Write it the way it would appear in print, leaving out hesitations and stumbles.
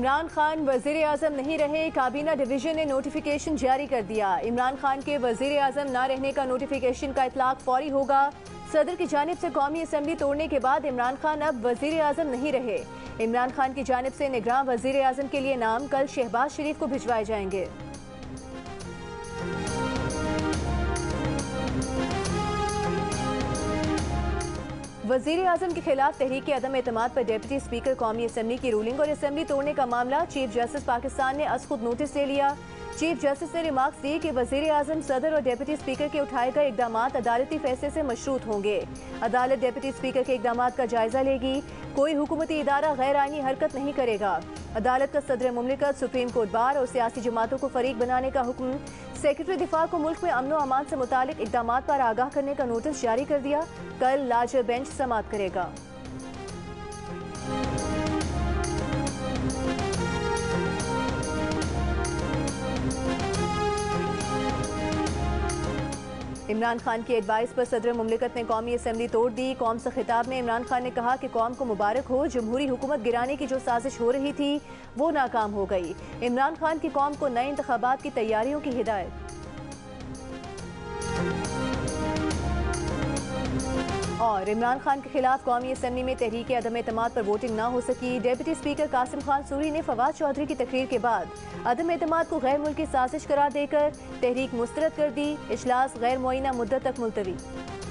इमरान खान वजीर आजम नहीं रहे, काबीना डिवीजन ने नोटिफिकेशन जारी कर दिया। इमरान खान के वजीर आजम न रहने का नोटिफिकेशन का इतलाक फौरी होगा। सदर की जानिब से कौमी असम्बली तोड़ने के बाद इमरान खान अब वजीर आजम नहीं रहे। इमरान खान की जानिब से निगरान वजीर आजम के लिए नाम कल शहबाज शरीफ को भिजवाए जाएंगे। वजीर आजम के खिलाफ तहरीक अदम एतमाद पर डिप्टी स्पीकर कौमी असम्बली की रूलिंग और असम्बली तोड़ने का मामला चीफ जस्टिस पाकिस्तान ने अज खुद नोटिस ले लिया। चीफ जस्टिस ने रिमार्क्स दिए कि वजीर आजम, सदर और डिप्टी स्पीकर के उठाए गए इकदाम अदालती फैसले से मशरूत होंगे। अदालत डिप्टी स्पीकर के इकदाम का जायजा लेगी। कोई हुकूमती इदारा गैर आईनी हरकत नहीं करेगा। अदालत का सदर मुमलिकत, सुप्रीम कोर्ट बार और सियासी जमातों को फरीक बनाने का हुक्म। सेक्रेटरी दिफा को मुल्क में अमनो अमान से मुतालिक इकदाम पर आगाह करने का नोटिस जारी कर दिया। कल लार्जर बेंच समाअत करेगा। इमरान खान की एडवाइस पर सदर मुमलिकत ने कौमी असम्बली तोड़ दी। कौम से खिताब में इमरान खान ने कहा कि कौम को मुबारक हो, जमहूरी हुकूमत गिराने की जो साजिश हो रही थी वो नाकाम हो गई। इमरान खान की कौम को नए इंतखाबात की तैयारियों की हिदायत। और इमरान खान के खिलाफ कौमी असम्बली में तहरीक अदम एतमाद पर वोटिंग ना हो सकी। डिप्टी स्पीकर कासिम खान सूरी ने फवाद चौधरी की तकरीर के बाद अदम एतमाद को गैर मुल्की साजिश करार देकर तहरीक मुस्तरद कर दी। इजलास गैर मुअय्यना मुद्दत तक मुलतवी।